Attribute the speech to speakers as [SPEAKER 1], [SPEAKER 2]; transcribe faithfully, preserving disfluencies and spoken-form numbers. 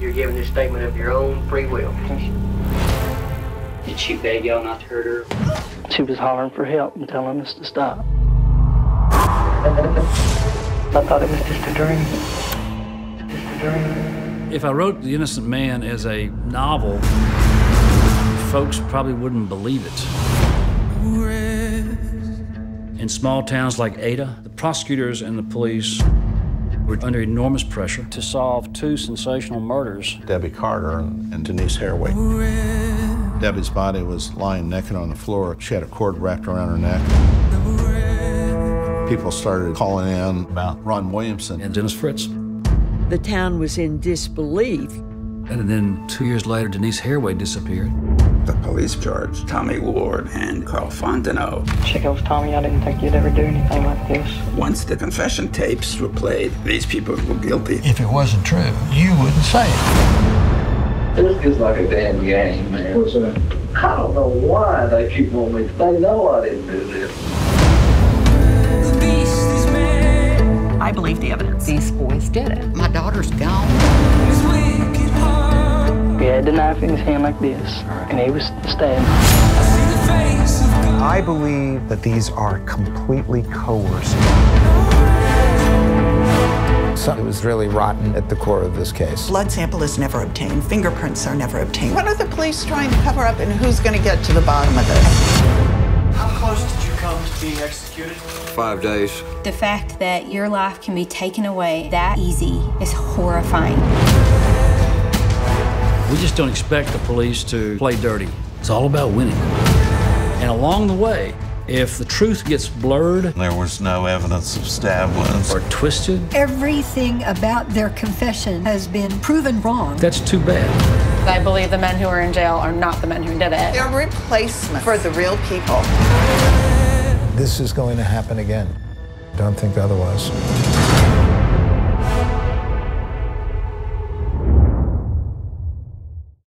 [SPEAKER 1] You're giving this statement of your own free will.
[SPEAKER 2] Did she beg y'all not to hurt her?
[SPEAKER 3] She was hollering for help and telling us to stop. I thought it was just a dream. Just a dream.
[SPEAKER 4] If I wrote The Innocent Man as a novel, folks probably wouldn't believe it. In small towns like Ada, the prosecutors and the police were under enormous pressure to solve two sensational murders.
[SPEAKER 5] Debbie Carter and, and Denise Haraway. Debbie's body was lying naked on the floor. She had a cord wrapped around her neck. People started calling in about Ron Williamson
[SPEAKER 4] and Dennis Fritz.
[SPEAKER 6] The town was in disbelief.
[SPEAKER 4] And then two years later, Denise Haraway disappeared.
[SPEAKER 7] The police charged Tommy Ward and Carl Fontenot.
[SPEAKER 3] She goes, Tommy, I didn't think you'd ever do anything like this.
[SPEAKER 7] Once the confession tapes were played, these people were guilty.
[SPEAKER 8] If it wasn't true, you wouldn't say it.
[SPEAKER 1] This is like a damn game, man. What's that? I don't know why they keep on me. They know I didn't do this.
[SPEAKER 9] I believe the evidence.
[SPEAKER 10] These boys did it.
[SPEAKER 11] My daughter's gone.
[SPEAKER 3] He had the knife in his hand like this, and he was stabbed.
[SPEAKER 12] I believe that these are completely coerced. Something was really rotten at the core of this case.
[SPEAKER 9] Blood sample is never obtained. Fingerprints are never obtained.
[SPEAKER 13] What are the police trying to cover up, and who's going to get to the bottom of this?
[SPEAKER 14] How close did you come to being executed?
[SPEAKER 15] Five days.
[SPEAKER 16] The fact that your life can be taken away that easy is horrifying.
[SPEAKER 4] We just don't expect the police to play dirty. It's all about winning. And along the way, if the truth gets blurred,
[SPEAKER 5] there was no evidence of stab wounds,
[SPEAKER 4] or twisted,
[SPEAKER 10] everything about their confession has been proven wrong.
[SPEAKER 4] That's too bad.
[SPEAKER 17] I believe the men who are in jail are not the men who did it.
[SPEAKER 13] They're replacements for the real people.
[SPEAKER 12] This is going to happen again. Don't think otherwise.